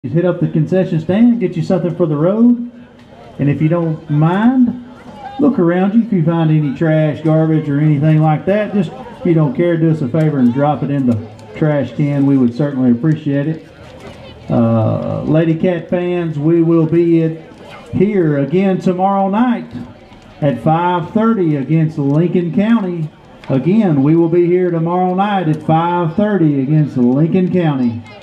Hit up the concession stand, get you something for the road, and if you don't mind, look around you. If you find any trash, garbage, or anything like that, just if you don't care, do us a favor and drop it in the trash can. We would certainly appreciate it. Lady Cat fans, we will be here again tomorrow night at 5:30 against Lincoln County. Again, we will be here tomorrow night at 5:30 against Lincoln County.